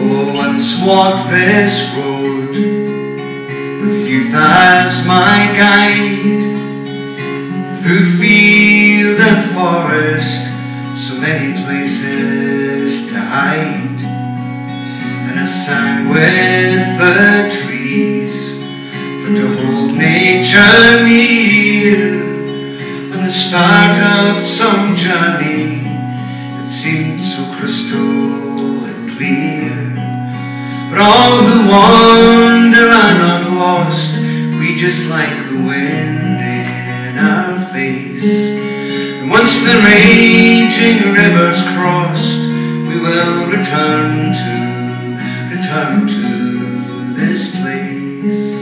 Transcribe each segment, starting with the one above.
Once walked this road with youth as my guide, through field and forest, so many places to hide. And I sang with the trees for to hold nature near, on the start of some journey that seemed so crystal and clear. But all who wander are not lost, we just like the wind in our face. And once the raging river's crossed, we will return to this place.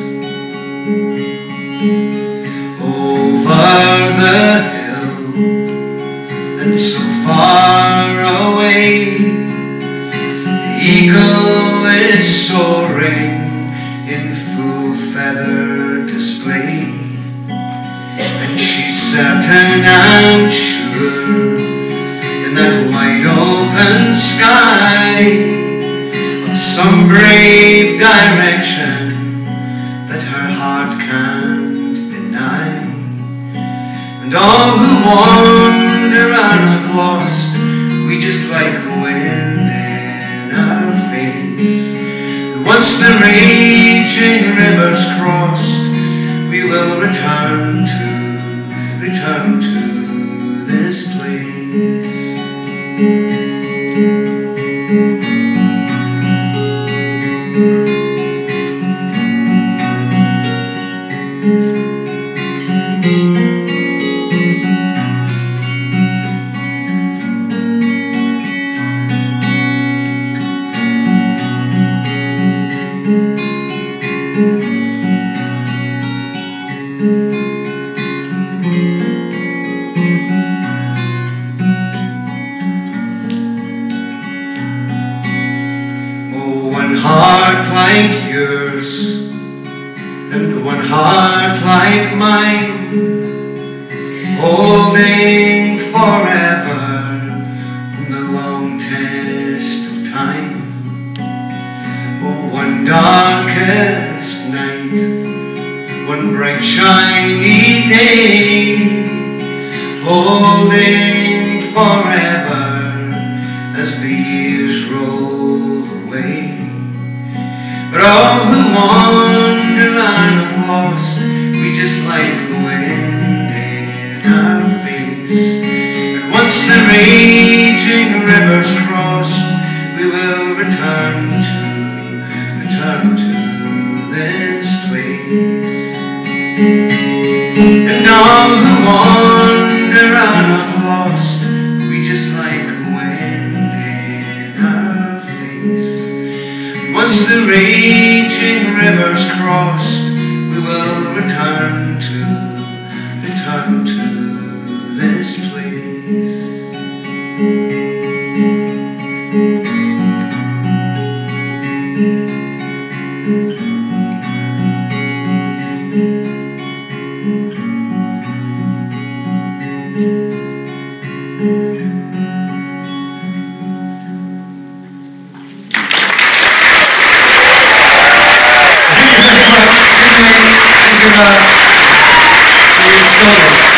Over the hill and so far away, the eagle is soaring in full feather display, and she's certain and sure in that wide open sky of some brave direction that her heart can't deny. And all who wander are not lost, we just like the wind in our face. And once the raging river's crossed, we will return to this place. One heart like yours and one heart like mine, holding forever in the long test of time. Oh, one darkest night, one bright shiny day, holding forever as the years roll away. But all who wander are not lost, we just like the wind in our face. And once the raging river's crossed, we will return to this place. And all who wander are not lost, we just like the wind in our face. Once the raging river's crossed, we will return to this place. Thank you very much. See you soon.